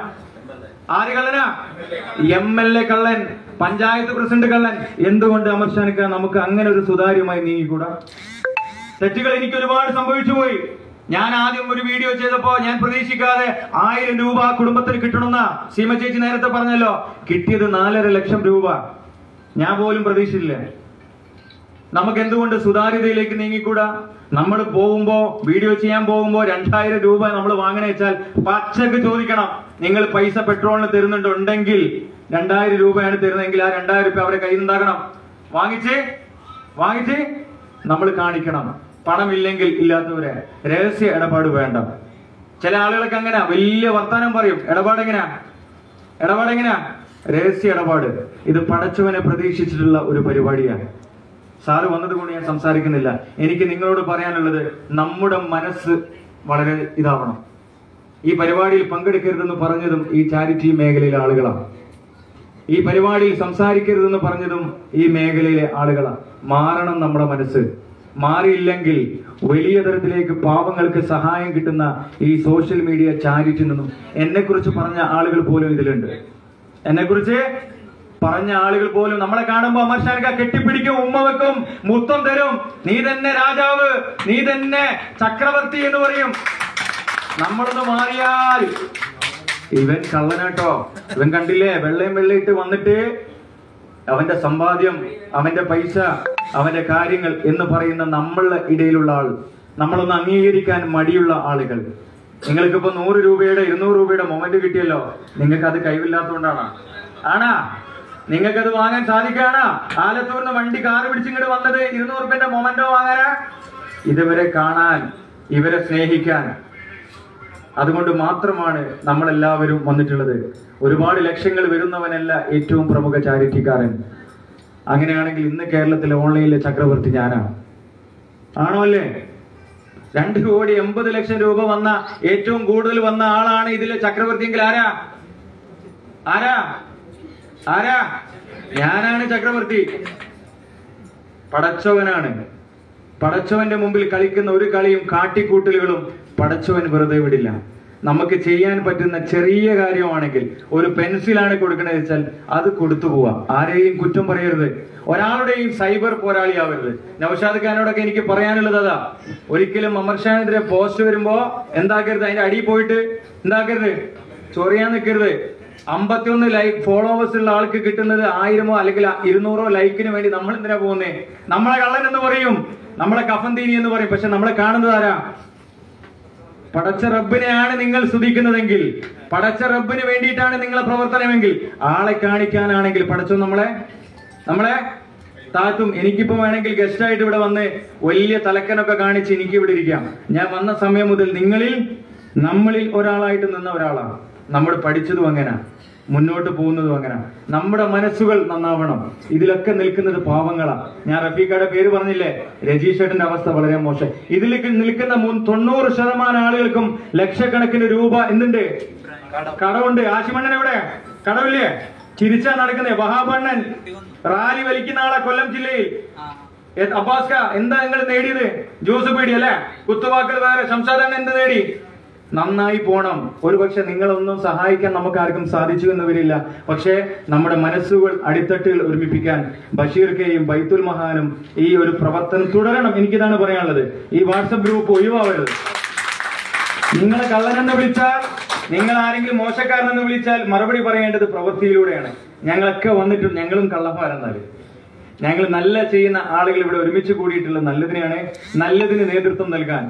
MLA കള്ളൻ, പഞ്ചായത്ത് പ്രസിഡന്റ് കള്ളൻ. എന്തുകൊണ്ട് അമർഷാനിക്ക നമുക്ക് അങ്ങനെ ഒരു സുതാര്യമായി നീങ്ങിക്കൂടാ? തെറ്റുകൾ എനിക്ക് ഒരുപാട് സംഭവിച്ചു പോയി. ഞാൻ ആദ്യം ഒരു വീഡിയോ ചെയ്തപ്പോ ഞാൻ പ്രതീക്ഷിക്കാതെ 1000 രൂപ കുടുംബത്തിന് കിട്ടണമെന്ന സീമ ചേച്ചി നേരത്തെ പറഞ്ഞല്ലോ. കിട്ടിയത് 4.5 ലക്ഷം രൂപ. ഞാൻ പോലും പ്രതീക്ഷിച്ചില്ല. നമുക്ക് എന്തുകൊണ്ട് സുതാര്യതയിലേക്ക് നീങ്ങിക്കൂടാ? നമ്മൾ പോകുമ്പോ, വീഡിയോ ചെയ്യാൻ പോകുമ്പോ 2000 രൂപ നമ്മൾ വാങ്ങണ വെച്ചാൽ പച്ചക്ക് ചോദിക്കണം, നിങ്ങൾ പൈസ പെട്രോളിന് തരുന്നുണ്ടോ? ഉണ്ടെങ്കിൽ 2000 രൂപയാണ് തരുന്നതെങ്കിൽ ആ 2000 രൂപ അവരെ കയ്യിൽ നിന്നാകണം. വാങ്ങിച്ച് നമ്മൾ കാണിക്കണം. പണമില്ലെങ്കിൽ ഇല്ലാത്തവരെ. രഹസ്യ ഇടപാട് വേണ്ട. ചില ആളുകൾക്ക് അങ്ങനെ വലിയ വർത്താനം പറയും. ഇടപാടെങ്ങനെയാ? രഹസ്യ ഇടപാട്. ഇത് പടച്ചവനെ പ്രതീക്ഷിച്ചിട്ടുള്ള ഒരു പരിപാടിയാണ്. സാറ് വന്നതുകൊണ്ട് ഞാൻ സംസാരിക്കുന്നില്ല. എനിക്ക് നിങ്ങളോട് പറയാനുള്ളത്, നമ്മുടെ മനസ്സ് വളരെ ഇതാവണം. ഈ പരിപാടിയിൽ പങ്കെടുക്കരുതെന്ന് പറഞ്ഞതും ഈ ചാരിറ്റി മേഖലയിലെ ആളുകളാണ്. ഈ പരിപാടിയിൽ സംസാരിക്കരുതെന്ന് പറഞ്ഞതും ഈ മേഖലയിലെ ആളുകളാണ്. മാറണം നമ്മുടെ മനസ്സ്. മാറിയില്ലെങ്കിൽ വലിയ തരത്തിലേക്ക് പാവങ്ങൾക്ക് സഹായം കിട്ടുന്ന ഈ സോഷ്യൽ മീഡിയ ചാരിറ്റി നിന്നും എന്നെ കുറിച്ച് പറഞ്ഞ ആളുകൾ പോലും ഇതിലുണ്ട്. എന്നെ കുറിച്ച് പറഞ്ഞ ആളുകൾ പോലും നമ്മളെ കാണുമ്പോ അമർ ഖാൻ കെട്ടിപ്പിടിക്കും, ഉമ്മ വെക്കും, മുത്തം തരും, നീ തന്നെ രാജാവ്, നീ തന്നെ ചക്രവർത്തി എന്ന് പറയും. നമ്മളൊന്ന് മാറിയാൽ ഇവൻ കള്ളനാട്ടോ, ഇവൻ കണ്ടില്ലേ വെള്ളയും വെള്ളയിട്ട് വന്നിട്ട് അവന്റെ സമ്പാദ്യം, അവന്റെ പൈസ, അവന്റെ കാര്യങ്ങൾ എന്ന് പറയുന്ന നമ്മളുടെ ഇടയിലുള്ള ആൾ, നമ്മളൊന്ന് അംഗീകരിക്കാൻ മടിയുള്ള ആളുകൾ. നിങ്ങൾക്കിപ്പോ 100 രൂപയുടെ 200 രൂപയുടെ മൊമെന്റ് കിട്ടിയല്ലോ, നിങ്ങൾക്ക് അത് കൈവില്ലാത്തതുകൊണ്ടാണ്. ആണാ? നിങ്ങൾക്കത് വാങ്ങാൻ സാധിക്കാണാ? ആലത്തൂരിന്ന് വണ്ടി കാറ് പിടിച്ചിങ്ങോട്ട് വന്നത് 200 രൂപയുടെ മൊമെന്റോ വാങ്ങാനാ? ഇതുവരെ കാണാൻ, ഇവരെ സ്നേഹിക്കാൻ. അതുകൊണ്ട് മാത്രമാണ് നമ്മളെല്ലാവരും വന്നിട്ടുള്ളത്. ഒരുപാട് ലക്ഷങ്ങൾ വരുന്നവനല്ല ഏറ്റവും പ്രമുഖ ചാരിറ്റിക്കാരൻ. അങ്ങനെയാണെങ്കിൽ ഇന്ന് കേരളത്തിലെ ഓൺലൈനിലെ ചക്രവർത്തി ഞാനാണ്. ആണോ അല്ലേ? 2,80,00,000 രൂപ വന്ന, ഏറ്റവും കൂടുതൽ വന്ന ആളാണ് ഇതിലെ ചക്രവർത്തി എങ്കിൽ ആരാ? ആരാ? ആരാ? ഞാനാണ് ചക്രവർത്തി. പടച്ചവനാണ്. പടച്ചവന്റെ മുമ്പിൽ കളിക്കുന്ന ഒരു കളിയും കാട്ടിക്കൂട്ടലുകളും പടച്ചവൻ വെറുതെ വിടില്ല. നമുക്ക് ചെയ്യാൻ പറ്റുന്ന ചെറിയ കാര്യമാണെങ്കിൽ, ഒരു പെൻസിലാണ് കൊടുക്കണത് വെച്ചാൽ അത് കൊടുത്തു പോവാം. ആരെയും കുറ്റം പറയരുത്, ഒരാളുടെയും സൈബർ പോരാളിയാവരുത്. നൗഷാദ് ഖാനോടൊക്കെ എനിക്ക് പറയാനുള്ളത് അതാ, ഒരിക്കലും അമർ ഖാനെതിരെ പോസ്റ്റ് വരുമ്പോ എന്താക്കരുത്, അതിന്റെ അടിയിൽ പോയിട്ട് എന്താക്കരുത്, ചൊറിയാൻ നിൽക്കരുത്. 51 ഫോളോവേഴ്സ് ഉള്ള ആൾക്ക് കിട്ടുന്നത് 1000 അല്ലെങ്കിൽ 200 ലൈക്കിന് വേണ്ടി നമ്മൾ എന്തിനാ പോകുന്നേ? നമ്മളെ കള്ളൻ എന്ന് പറയും, നമ്മളെ കഫന്തീനി എന്ന് പറയും. പക്ഷെ നമ്മളെ കാണുന്നത് ആരാ? പടച്ച റബ്ബിനെയാണ് നിങ്ങൾ സ്തുതിക്കുന്നതെങ്കിൽ, പടച്ച റബ്ബിന് വേണ്ടിയിട്ടാണ് നിങ്ങളെ പ്രവർത്തനമെങ്കിൽ, ആളെ കാണിക്കാനാണെങ്കിൽ പടച്ചോ നമ്മളെ താത്തും. എനിക്കിപ്പോ വേണമെങ്കിൽ ഗസ്റ്റ് ആയിട്ട് ഇവിടെ വന്ന് വലിയ തലക്കനൊക്കെ കാണിച്ച് എനിക്ക് ഇവിടെ ഇരിക്കാം. ഞാൻ വന്ന സമയം മുതൽ നമ്മളിൽ ഒരാളായിട്ട് നിന്ന ഒരാളാണ്. നമ്മൾ പഠിച്ചതും അങ്ങനെ, മുന്നോട്ട് പോകുന്നതും അങ്ങനെ. നമ്മുടെ മനസ്സുകൾ നന്നാവണം. ഇതിലൊക്കെ നിൽക്കുന്നത് പാവങ്ങളാണ്. ഞാൻ റഫീഖയുടെ പേര് പറഞ്ഞില്ലേ, രജീഷേട്ടന്റെ അവസ്ഥ വളരെ മോശം. ഇതിലേക്ക് നിൽക്കുന്ന 90% ആളുകൾക്കും ലക്ഷക്കണക്കിന് രൂപ എന്തുണ്ട്? കടവുണ്ട്. ആശിമണ്ണൻ എവിടെ? കടവില്ലേ? ചിരിച്ചാ നടക്കുന്നേ. വഹാബണ്ണൻ റാലി വലിക്കുന്ന ആളെ കൊല്ലം ജില്ലയിൽ. അബ്ബാസ്ക എന്താ നിങ്ങൾ നേടിയത്? ജ്യൂസ് പീടി അല്ലെ? കുത്തുവാക്കൽ വേറെ. ശംഷാദണ്ണൻ എന്ത് നേടി? നന്നായി പോണം. ഒരുപക്ഷെ നിങ്ങളൊന്നും സഹായിക്കാൻ നമുക്ക് ആർക്കും സാധിച്ചു എന്ന് വരില്ല. പക്ഷേ നമ്മുടെ മനസ്സുകൾ അടിത്തട്ടുകൾ ഒരുമിപ്പിക്കാൻ ബഷീർക്കയും ബൈത്തുൽ മഹാനും ഈ ഒരു പ്രവർത്തനം തുടരണം. എനിക്കിതാണ് പറയാനുള്ളത്. ഈ വാട്സപ്പ് ഗ്രൂപ്പ് ഒഴിവാവരുത്. നിങ്ങളെ കള്ളനെന്ന് വിളിച്ചാൽ, നിങ്ങൾ ആരെങ്കിലും മോശക്കാരനെന്ന് വിളിച്ചാൽ മറുപടി പറയേണ്ടത് പ്രവൃത്തിയിലൂടെയാണ്. ഞങ്ങളൊക്കെ വന്നിട്ടും ഞങ്ങളും കള്ളന്മാരെന്നാല്. ഞങ്ങൾ നല്ല ചെയ്യുന്ന ആളുകൾ ഇവിടെ ഒരുമിച്ച് കൂടിയിട്ടുള്ള നല്ലതിനെയാണ്, നല്ലതിന് നേതൃത്വം നൽകാൻ.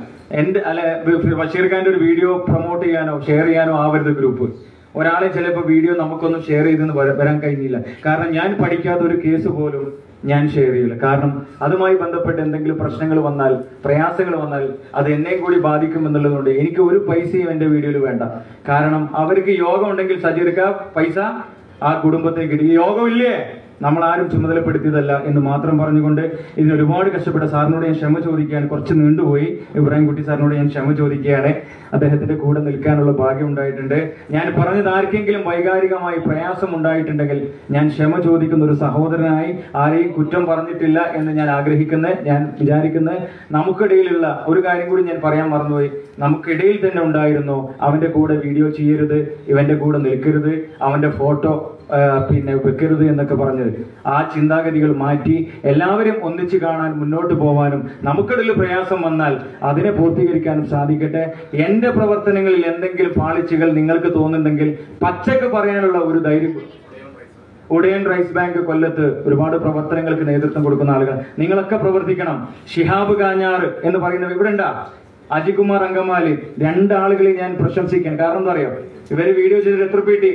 ബഷീർ ഖാന്റെ ഒരു വീഡിയോ പ്രൊമോട്ട് ചെയ്യാനോ ഷെയർ ചെയ്യാനോ ആവരുത് ഗ്രൂപ്പ്. ഒരാളെ ചിലപ്പോൾ വീഡിയോ നമുക്കൊന്നും ഷെയർ ചെയ്തെന്ന് വരാൻ കഴിഞ്ഞില്ല. കാരണം ഞാൻ പഠിക്കാത്ത ഒരു കേസ് പോലും ഞാൻ ഷെയർ ചെയ്യില്ല. കാരണം അതുമായി ബന്ധപ്പെട്ട് എന്തെങ്കിലും പ്രശ്നങ്ങൾ വന്നാൽ, പ്രയാസങ്ങൾ വന്നാൽ അത് എന്നെയും കൂടി ബാധിക്കും എന്നുള്ളതുകൊണ്ട് എനിക്ക് ഒരു പൈസയും എന്റെ വീഡിയോയിൽ വേണ്ട. കാരണം അവർക്ക് യോഗം ഉണ്ടെങ്കിൽ സജീർക്ക പൈസ ആ കുടുംബത്തേക്ക് ഈ യോഗമില്ലേ, നമ്മൾ ആരും ചുമതലപ്പെടുത്തിയതല്ല എന്ന് മാത്രം പറഞ്ഞുകൊണ്ട് ഇതിന് ഒരുപാട് കഷ്ടപ്പെട്ട സാറിനോട് ഞാൻ ക്ഷമ ചോദിക്കുകയാണ്. കുറച്ച് നീണ്ടുപോയി. ഇബ്രാഹിം കുട്ടി സാറിനോട് ഞാൻ ക്ഷമ ചോദിക്കുകയാണ്. അദ്ദേഹത്തിന്റെ കൂടെ നിൽക്കാനുള്ള ഭാഗ്യം ഉണ്ടായിട്ടുണ്ട്. ഞാൻ പറഞ്ഞത് ആർക്കെങ്കിലും വൈകാരികമായി പ്രയാസം ഉണ്ടായിട്ടുണ്ടെങ്കിൽ ഞാൻ ക്ഷമ ചോദിക്കുന്ന ഒരു സഹോദരനായി ആരെയും കുറ്റം പറഞ്ഞിട്ടില്ല എന്ന് ഞാൻ ഞാൻ വിചാരിക്കുന്നത്. നമുക്കിടയിലുള്ള ഒരു കാര്യം കൂടി ഞാൻ പറയാൻ മറന്നുപോയി. നമുക്കിടയിൽ തന്നെ ഉണ്ടായിരുന്നു, അവന്റെ കൂടെ വീഡിയോ ചെയ്യരുത്, ഇവന്റെ കൂടെ നിൽക്കരുത്, അവന്റെ ഫോട്ടോ വെക്കരുത് എന്നൊക്കെ പറഞ്ഞത്. ആ ചിന്താഗതികൾ മാറ്റി എല്ലാവരും ഒന്നിച്ചു കാണാൻ, മുന്നോട്ട് പോവാനും നമുക്കിടയിൽ പ്രയാസം വന്നാൽ അതിനെ പൂർത്തീകരിക്കാനും സാധിക്കട്ടെ. എന്റെ പ്രവർത്തനങ്ങളിൽ എന്തെങ്കിലും പാളിച്ചുകൾ നിങ്ങൾക്ക് തോന്നുന്നുണ്ടെങ്കിൽ പച്ചക്ക് പറയാനുള്ള ഒരു ധൈര്യം. ഉടയൻ റൈസ് ബാങ്ക് കൊല്ലത്ത് ഒരുപാട് പ്രവർത്തനങ്ങൾക്ക് നേതൃത്വം കൊടുക്കുന്ന ആളുകൾ, നിങ്ങളൊക്കെ പ്രവർത്തിക്കണം. ഷിഹാബ് കാഞ്ഞാറ് എന്ന് പറയുന്നവർ ഇവിടെ ഉണ്ടാ, അജികുമാർ അങ്കമാലി, 2 ആളുകളെ ഞാൻ പ്രശംസിക്കാൻ. കാരണം എന്താ അറിയോ, ഇവര് വീഡിയോ ചെയ്തിട്ട് എത്ര കിട്ടി?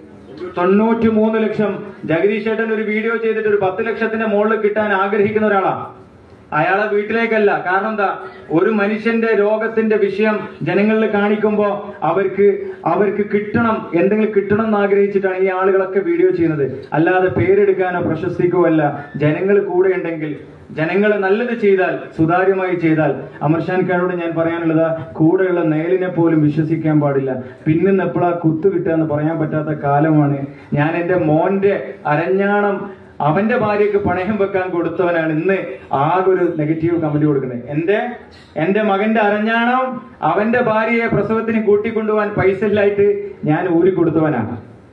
93 ലക്ഷം. ജഗദീഷ് ഏട്ടൻ ഒരു വീഡിയോ ചെയ്തിട്ട് ഒരു 10 ലക്ഷത്തിന്റെ മുകളിൽ കിട്ടാൻ ആഗ്രഹിക്കുന്ന ഒരാളാ. അയാളെ വീട്ടിലേക്കല്ല. കാരണം എന്താ, ഒരു മനുഷ്യന്റെ രോഗത്തിന്റെ വിഷയം ജനങ്ങളിൽ കാണിക്കുമ്പോ അവർക്ക് കിട്ടണം, എന്തെങ്കിലും കിട്ടണം എന്ന് ആഗ്രഹിച്ചിട്ടാണ് ഈ ആളുകളൊക്കെ വീഡിയോ ചെയ്യുന്നത്. അല്ലാതെ പേരെടുക്കാനോ പ്രശസ്തിക്കോ അല്ല. ജനങ്ങൾ കൂടെ ഉണ്ടെങ്കിൽ, ജനങ്ങൾ നല്ലത് ചെയ്താൽ, സുതാര്യമായി ചെയ്താൽ, അമർ ഖാനോട് ഞാൻ പറയാനുള്ളത്, കൂടെയുള്ള നേലിനെ പോലും വിശ്വസിക്കാൻ പാടില്ല. പിന്നിന്ന് എപ്പോഴാ കുത്തു കിട്ടുക എന്ന് പറയാൻ പറ്റാത്ത കാലമാണ്. ഞാൻ എന്റെ മോന്റെ അരഞ്ഞാണം അവന്റെ ഭാര്യക്ക് പണയം വെക്കാൻ കൊടുത്തവനാണ് ഇന്ന് ആകെ ഒരു നെഗറ്റീവ് കമന്റ് കൊടുക്കുന്നത്. എന്റെ മകന്റെ അരഞ്ഞാണം അവന്റെ ഭാര്യയെ പ്രസവത്തിന് കൂട്ടിക്കൊണ്ടുപോകാൻ പൈസ ഇല്ലായിട്ട് ഞാൻ ഊരി കൊടുത്തവനാണ്.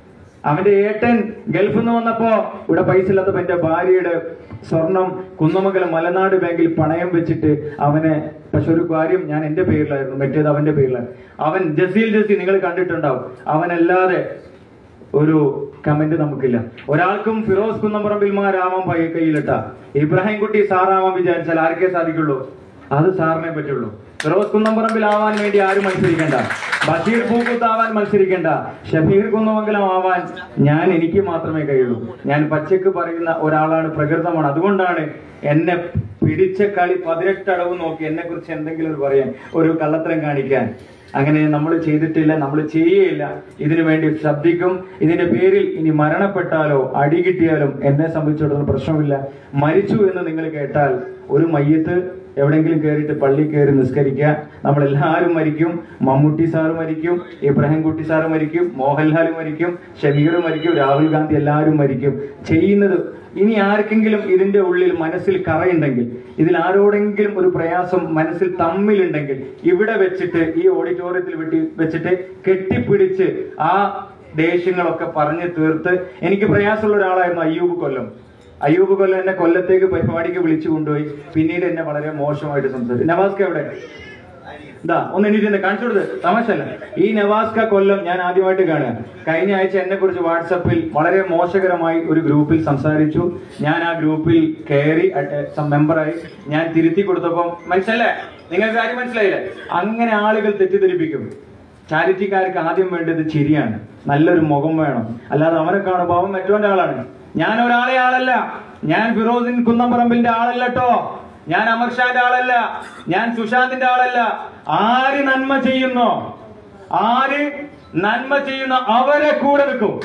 അവന്റെ ഏട്ടൻ ഗൾഫിൽ നിന്ന് വന്നപ്പോ ഇവിടെ പൈസ ഇല്ലാത്തപ്പോ എന്റെ ഭാര്യയുടെ സ്വർണം കുന്നമംഗലം മലനാട് ബാങ്കിൽ പണയം വെച്ചിട്ട് അവനെ, പക്ഷെ ഒരു കാര്യം, ഞാൻ എന്റെ പേരിലായിരുന്നു, മറ്റേത് അവന്റെ പേരിലാണ്. അവൻ ജസീൽ നിങ്ങൾ കണ്ടിട്ടുണ്ടാവും. അവനല്ലാതെ ഒരു കമന്റ് നമുക്കില്ല. ഒരാൾക്കും ഫിറോസ് കുന്നംപറമ്പിൽമാരാവാൻ കയ്യിലിട്ട ഇബ്രാഹിം കുട്ടി സാറാവാൻ വിചാരിച്ചാൽ ആർക്കേ സാധിക്കുള്ളൂ? അത് സാറിനെ പറ്റുള്ളൂ. ഫിറോസ് കുന്നംപറമ്പിൽ ആവാൻ വേണ്ടി ആരും മത്സരിക്കണ്ട, ബഷീർ പൂക്കുത്ത് ആവാൻ മത്സരിക്കണ്ട, ഷബീർ കുന്നമംഗലം ആവാൻ എനിക്ക് മാത്രമേ കഴിയുള്ളൂ. ഞാൻ പച്ചക്ക് പറയുന്ന ഒരാളാണ്, പ്രകൃതമാണ്. അതുകൊണ്ടാണ് എന്നെ പിടിച്ച കളി 18 അടവ് നോക്കി എന്നെ കുറിച്ച് എന്തെങ്കിലും പറയാൻ, ഒരു കള്ളത്തരം കാണിക്കാൻ. അങ്ങനെ നമ്മൾ ചെയ്തിട്ടില്ല, നമ്മൾ ചെയ്യേയില്ല. ഇതിനു വേണ്ടി ശബ്ദിക്കും. ഇതിന്റെ പേരിൽ ഇനി മരണപ്പെട്ടാലോ അടി കിട്ടിയാലും എന്നെ സംബന്ധിച്ചിടത്തോളം പ്രശ്നമില്ല. മരിച്ചു എന്ന് നിങ്ങൾ കേട്ടാൽ ഒരു മയ്യത്ത് എവിടെയെങ്കിലും കയറിയിട്ട് പള്ളി കയറി നിസ്കരിക്കുക. നമ്മളെല്ലാവരും മരിക്കും. മമ്മൂട്ടി സാറ് മരിക്കും, ഇബ്രാഹിം കുട്ടി സാറ് മരിക്കും, മോഹൻലാൽ മരിക്കും, ഷമീർ മരിക്കും, രാഹുൽ ഗാന്ധി, എല്ലാവരും മരിക്കും. ചെയ്യുന്നത് ഇനി ആർക്കെങ്കിലും ഇതിന്റെ ഉള്ളിൽ മനസ്സിൽ കറയുണ്ടെങ്കിൽ, ഇതിൽ ആരോടെങ്കിലും ഒരു പ്രയാസം മനസ്സിൽ തമ്മിലുണ്ടെങ്കിൽ ഇവിടെ വെച്ചിട്ട്, ഈ ഓഡിറ്റോറിയത്തിൽ വെച്ചിട്ട് കെട്ടിപ്പിടിച്ച് ആ ദേഷ്യങ്ങളൊക്കെ പറഞ്ഞു തീർത്ത്. എനിക്ക് പ്രയാസമുള്ള ഒരാളായിരുന്നു അയ്യൂബ് കൊല്ലം. എന്നെ കൊല്ലത്തേക്ക് പരിപാടിക്ക് വിളിച്ചു കൊണ്ടുപോയി. പിന്നീട് എന്നെ വളരെ മോശമായിട്ട് സംസാരിച്ചു. നവാസ്ക എവിടെ? ഇതാ ഒന്ന് എണീറ്റ് കാണിച്ചു കൊടുത്ത്. തമാശല്ല. ഈ നവാസ്ക കൊല്ലം ഞാൻ ആദ്യമായിട്ട് കാണുക. കഴിഞ്ഞ ആഴ്ച എന്നെ കുറിച്ച് വാട്സപ്പിൽ വളരെ മോശകരമായി ഒരു ഗ്രൂപ്പിൽ സംസാരിച്ചു. ഞാൻ ആ ഗ്രൂപ്പിൽ കയറി മെമ്പറായി. ഞാൻ തിരുത്തി കൊടുത്തപ്പം മനസ്സിലല്ലേ, നിങ്ങൾക്ക് കാര്യം മനസ്സിലായില്ലേ? അങ്ങനെ ആളുകൾ തെറ്റിദ്ധരിപ്പിക്കും. ചാരിറ്റിക്കാർക്ക് ആദ്യം വേണ്ടത് ചിരിയാണ്, നല്ലൊരു മുഖം വേണം. അല്ലാതെ അവനെ കാണുമ്പോൾ അവൻ മറ്റവന്റെ ആളാണ്. ഞാൻ ഒരാളെ ആളല്ല. ഞാൻ ഫിറോസിൻ കുന്നംപറമ്പിന്റെ ആളല്ല കേട്ടോ. ഞാൻ അമർഷാന്റെ ആളല്ല. ഞാൻ സുശാന്തിന്റെ ആളല്ല. ആര് നന്മ ചെയ്യുന്നോ, അവരെ കൂടെ നിൽക്കും.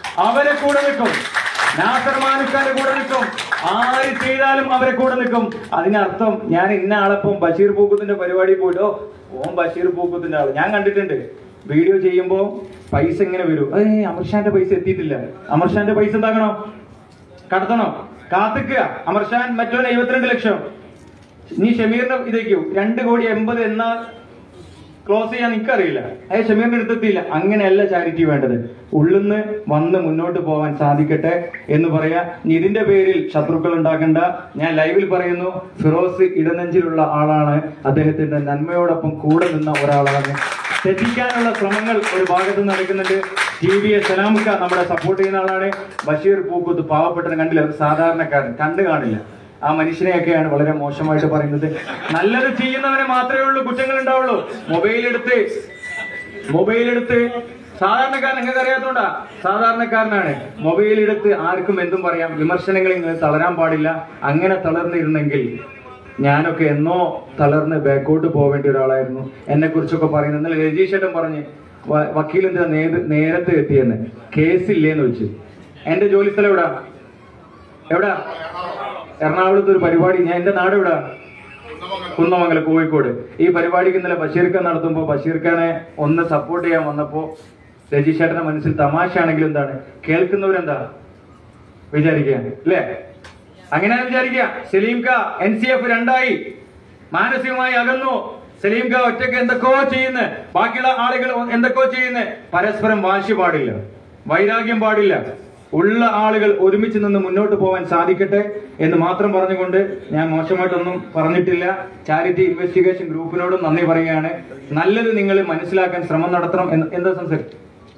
നാസർ മാനുക്കാന്റെ കൂടെ നിൽക്കും. ആര് ചെയ്താലും അവരെ കൂടെ നിൽക്കും. അതിനർത്ഥം ഞാൻ ഇന്ന ആളപ്പം ബഷീർ പൂക്കത്തിന്റെ പരിപാടി പോയിട്ടോ, ഓം ബഷീർ പൂക്കത്തിന്റെ ആള് ഞാൻ കണ്ടിട്ടുണ്ട്. വീഡിയോ ചെയ്യുമ്പോ പൈസ ഇങ്ങനെ വരും. അമർഷാന്റെ പൈസ എത്തിയിട്ടില്ല. അമർഷാന്റെ പൈസ എന്താക്കണോ? കടത്തണോ? കാത്തിക്കുക. അമർഷാൻ മറ്റവന് 72 ലക്ഷം. നീ ഷമീറിന്റെ ഇതേക്കു 2,80,00,000 എന്നാ ക്ലോസ് ചെയ്യാൻ എനിക്കറിയില്ല. ഷമീറിന്റെ അടുത്തെത്തിയില്ല. അങ്ങനെയല്ല ചാരിറ്റി വേണ്ടത്. ഉള്ളിന്ന് വന്ന് മുന്നോട്ട് പോകാൻ സാധിക്കട്ടെ എന്ന് പറയാ. ഇതിന്റെ പേരിൽ ശത്രുക്കൾ ഉണ്ടാക്കണ്ട. ഞാൻ ലൈവിൽ പറയുന്നു, ഫിറോസ് ഇടനെഞ്ചിലുള്ള ആളാണ്. അദ്ദേഹത്തിന്റെ നന്മയോടൊപ്പം കൂടെ നിന്ന ഒരാളാണ്. തെറ്റിക്കാനുള്ള ശ്രമങ്ങൾ ഒരു ഭാഗത്ത് നടക്കുന്നുണ്ട്. TVS സലാമുക്ക നമ്മുടെ സപ്പോർട്ട് ചെയ്യുന്ന ആളാണ്. ബഷീർ പൂക്കുത്ത് പാവപ്പെട്ടവനെ കണ്ടില്ല, ഒരു സാധാരണക്കാരൻ കണ്ടു കാണില്ല. ആ മനുഷ്യനെയൊക്കെയാണ് വളരെ മോശമായിട്ട് പറയുന്നത്. നല്ലത് ചെയ്യുന്നവനെ മാത്രമേ ഉള്ളൂ കുറ്റങ്ങൾ ഉണ്ടാവുള്ളൂ. മൊബൈലെടുത്ത് സാധാരണക്കാരൻ നിങ്ങൾക്ക് അറിയാത്തോണ്ടാ, സാധാരണക്കാരനാണ്. മൊബൈലെടുത്ത് ആർക്കും എന്തും പറയാം. വിമർശനങ്ങളിൽ തളരാൻ പാടില്ല. അങ്ങനെ തളർന്നിരുന്നെങ്കിൽ ഞാനൊക്കെ എന്നോ തളർന്ന് ബാക്കോട്ട് പോവേണ്ട ഒരാളായിരുന്നു. എന്നെ കുറിച്ചൊക്കെ പറയുന്നത് ഇന്നലെ രജീഷ് ഏട്ടൻ പറഞ്ഞ് വക്കീലെന്താ നേരത്തെ എത്തിയെന്ന്, കേസില്ലേന്ന് വെച്ച്. എന്റെ ജോലി സ്ഥലം എവിടാ? എറണാകുളത്ത് ഒരു പരിപാടി. എന്റെ നാട് എവിടാ? കുന്നമംഗലം, കോഴിക്കോട്. ഈ പരിപാടിക്ക് ഇന്നലെ ബഷീർഖാൻ നടത്തുമ്പോ ബഷീർഖാനെ ഒന്ന് സപ്പോർട്ട് ചെയ്യാൻ വന്നപ്പോ രജീഷ് ഏട്ടന്റെ മനസ്സിൽ തമാശയാണെങ്കിലും എന്താണ്, കേൾക്കുന്നവരെന്താ വിചാരിക്കുക അല്ലേ? അങ്ങനെയാണ് വിചാരിക്കുക. സലീം ക NCF 2 മാനസികമായി അകന്നു. സലീം ക ഒറ്റയ്ക്ക് എന്തൊക്കെയോ ചെയ്യുന്നു, ബാക്കിയുള്ള ആളുകൾ എന്തൊക്കെയോ ചെയ്യുന്നു. പരസ്പരം വാശി പാടില്ല, വൈരാഗ്യം പാടില്ല. ഉള്ള ആളുകൾ ഒരുമിച്ച് നിന്ന് മുന്നോട്ട് പോകാൻ സാധിക്കട്ടെ എന്ന് മാത്രം പറഞ്ഞുകൊണ്ട് ഞാൻ മോശമായിട്ടൊന്നും പറഞ്ഞിട്ടില്ല. ചാരിറ്റി ഇൻവെസ്റ്റിഗേഷൻ ഗ്രൂപ്പിനോടും നന്ദി പറയുകയാണ്. നല്ലത് നിങ്ങൾ മനസ്സിലാക്കാൻ ശ്രമം നടത്തണം. എന്താ സംസാരിക്കും?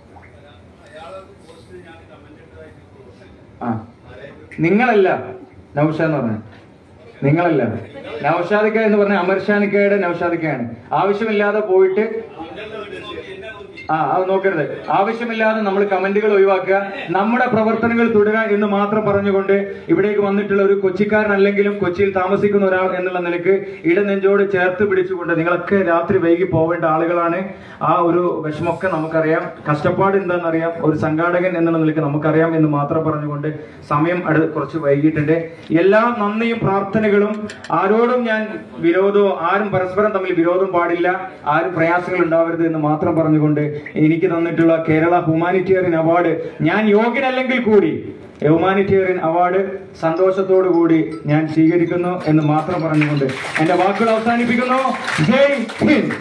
നിങ്ങളല്ല നൗഷാദ് എന്ന് പറഞ്ഞ, നിങ്ങളല്ല നൗഷാദിക്ക എന്ന് പറഞ്ഞ അമർഷാനിക്കയുടെ നൗഷാദിക്കയാണ്. ആവശ്യമില്ലാതെ പോയിട്ട് അത് നോക്കരുത്. ആവശ്യമില്ലാതെ നമ്മൾ കമന്റുകൾ ഒഴിവാക്കുക, നമ്മുടെ പ്രവർത്തനങ്ങൾ തുടരുക എന്ന് മാത്രം പറഞ്ഞുകൊണ്ട് ഇവിടേക്ക് വന്നിട്ടുള്ള ഒരു കൊച്ചിക്കാരനല്ലെങ്കിലും കൊച്ചിയിൽ താമസിക്കുന്ന ഒരാൾ എന്നുള്ള നിലയ്ക്ക് ഇടനെഞ്ചോട് ചേർത്ത് പിടിച്ചുകൊണ്ട്, നിങ്ങളൊക്കെ രാത്രി വൈകി പോവേണ്ട ആളുകളാണ്. ആ ഒരു വിഷമമൊക്കെ നമുക്കറിയാം, കഷ്ടപ്പാട് എന്താണെന്നറിയാം. ഒരു സംഘാടകൻ എന്നുള്ള നിലയ്ക്ക് നമുക്കറിയാം എന്ന് മാത്രം പറഞ്ഞുകൊണ്ട് സമയം കുറച്ച് വൈകിട്ടുണ്ട്. എല്ലാ നന്ദിയും പ്രാർത്ഥനകളും. ആരോടും ഞാൻ വിരോധവും, ആരും പരസ്പരം തമ്മിൽ വിരോധം പാടില്ല, ആരും പ്രയാസങ്ങൾ ഉണ്ടാവരുത് എന്ന് മാത്രം പറഞ്ഞുകൊണ്ട് എനിക്ക് തന്നിട്ടുള്ള കേരള ഹ്യൂമാനിറ്റേറിയൻ അവാർഡ് ഞാൻ യോഗ്യനല്ലെങ്കിൽ കൂടി ഹ്യൂമാനിറ്റേറിയൻ അവാർഡ് സന്തോഷത്തോടു കൂടി ഞാൻ സ്വീകരിക്കുന്നു എന്ന് മാത്രം പറഞ്ഞുകൊണ്ട് എന്റെ വാക്കുകൾ അവസാനിപ്പിക്കുന്നു. ജയ് ഹിന്ദ്.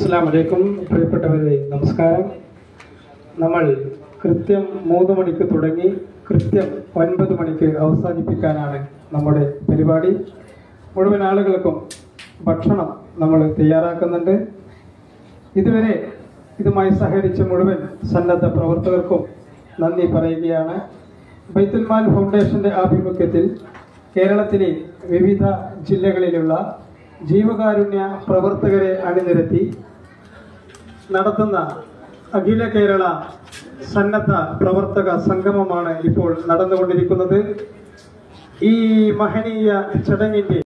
അസ്സലാമു അലൈക്കും. പ്രിയപ്പെട്ടവരെ, നമസ്കാരം. നമ്മൾ കൃത്യം 3 മണിക്ക് തുടങ്ങി കൃത്യം 9 മണിക്ക് അവസാനിപ്പിക്കാനാണ് നമ്മുടെ പരിപാടി. മുഴുവൻ ആളുകൾക്കും ഭക്ഷണം നമ്മൾ തയ്യാറാക്കുന്നുണ്ട്. ഇതുവരെ ഇതുമായി സഹകരിച്ച മുഴുവൻ സന്നദ്ധ പ്രവർത്തകർക്കും നന്ദി പറയുകയാണ്. ബൈത്തുൽ മാൽ ഫൗണ്ടേഷന്റെ ആഭിമുഖ്യത്തിൽ കേരളത്തിലെ വിവിധ ജില്ലകളിലുള്ള ജീവകാരുണ്യ പ്രവർത്തകരെ അണിനിരത്തി നടത്തുന്ന അഖില കേരള സന്നദ്ധ പ്രവർത്തക സംഗമമാണ് ഇപ്പോൾ നടന്നുകൊണ്ടിരിക്കുന്നത്. ഈ മഹനീയ ചടങ്ങിന്റെ